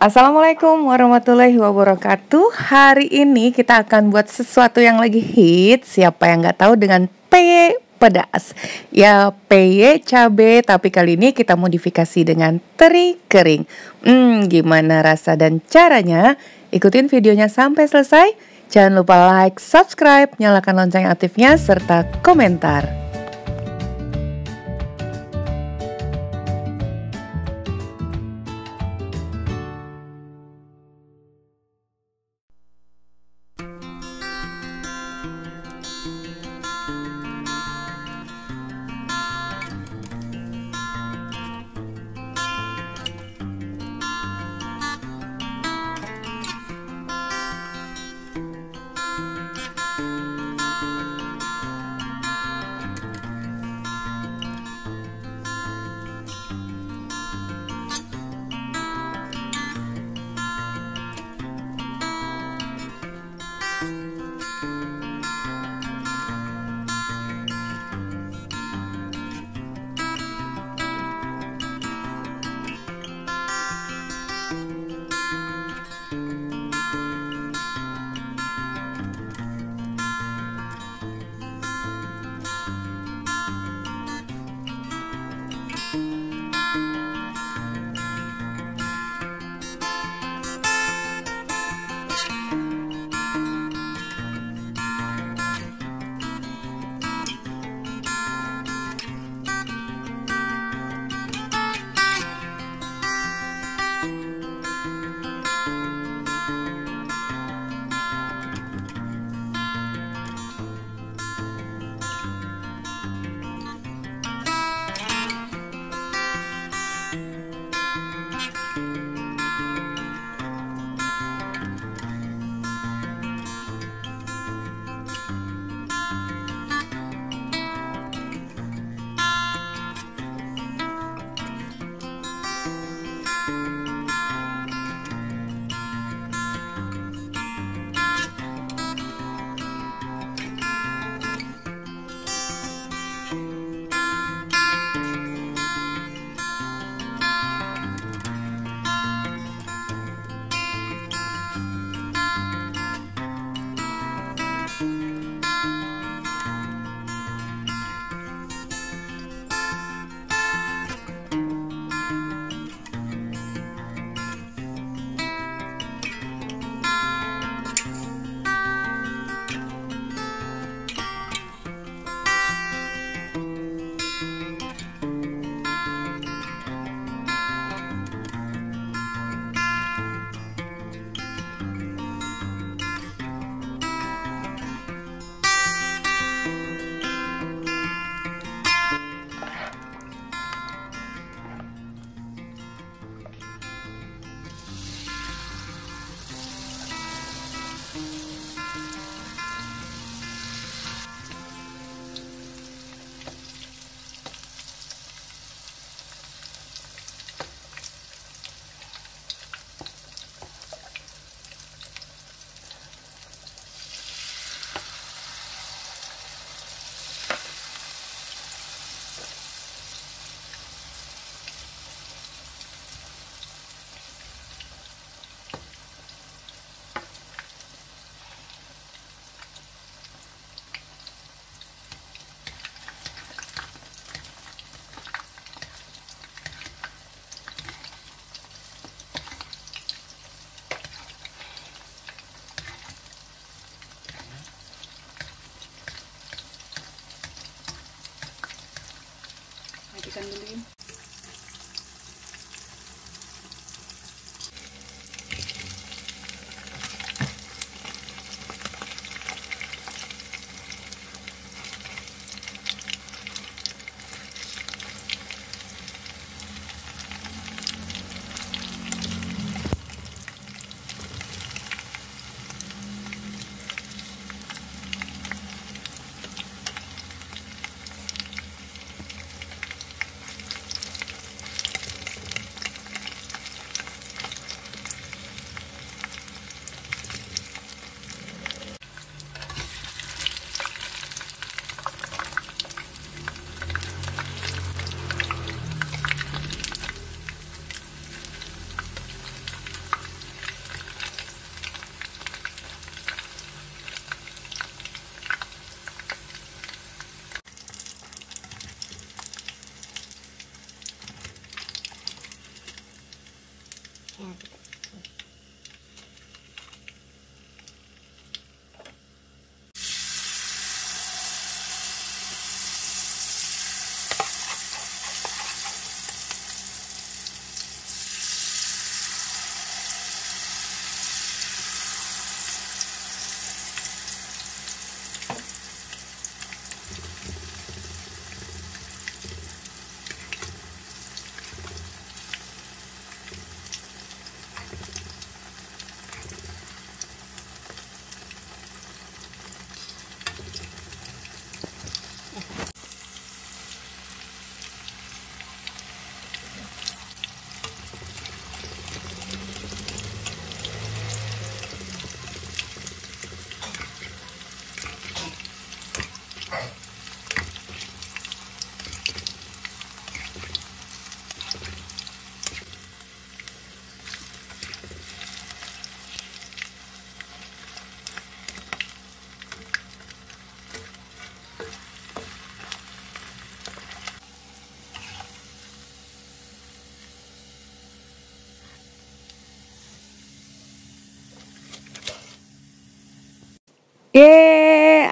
Assalamualaikum warahmatullahi wabarakatuh. Hari ini kita akan buat sesuatu yang lagi hit. Siapa yang nggak tahu dengan peye pedas? Ya peye cabe, tapi kali ini kita modifikasi dengan teri kering. Gimana rasa dan caranya? Ikutin videonya sampai selesai. Jangan lupa like, subscribe, nyalakan lonceng aktifnya, serta komentar.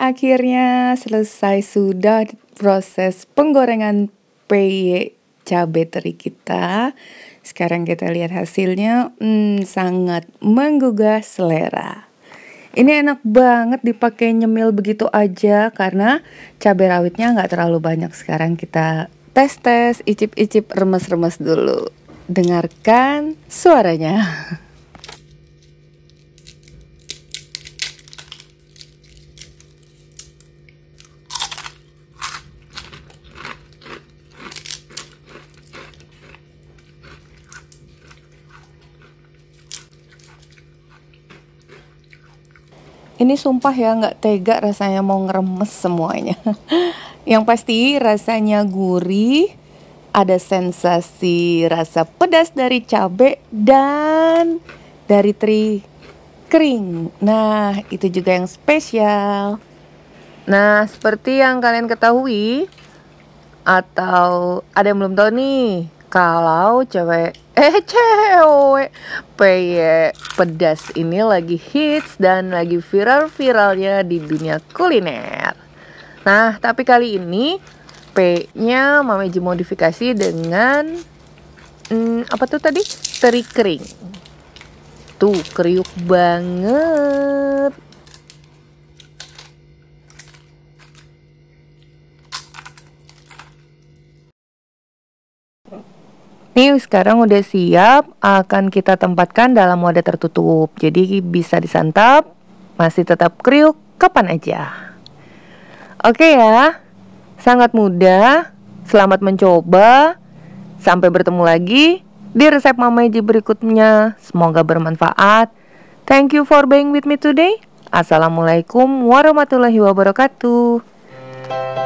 akhirnya selesai sudah proses penggorengan peye cabai teri kita. Sekarang kita lihat hasilnya, sangat menggugah selera. Ini enak banget dipakai nyemil begitu aja karena cabai rawitnya nggak terlalu banyak. Sekarang kita tes, icip-icip, remes-remes dulu. Dengarkan suaranya. Ini sumpah ya nggak tega rasanya mau ngeremes semuanya. Yang pasti rasanya gurih, ada sensasi rasa pedas dari cabai dan dari teri kering. Nah, itu juga yang spesial. Nah, seperti yang kalian ketahui atau ada yang belum tahu nih, kalau cewek peye pedas ini lagi hits dan lagi viral-viralnya di dunia kuliner. Nah, tapi kali ini P-nya Mami modifikasi dengan apa tuh tadi? Teri kering. Tuh, kriuk banget. Nih sekarang udah siap, akan kita tempatkan dalam wadah tertutup. Jadi bisa disantap, masih tetap kriuk kapan aja. Oke ya, sangat mudah. Selamat mencoba. Sampai bertemu lagi di resep Mama Eji berikutnya. Semoga bermanfaat. Thank you for being with me today. Assalamualaikum warahmatullahi wabarakatuh.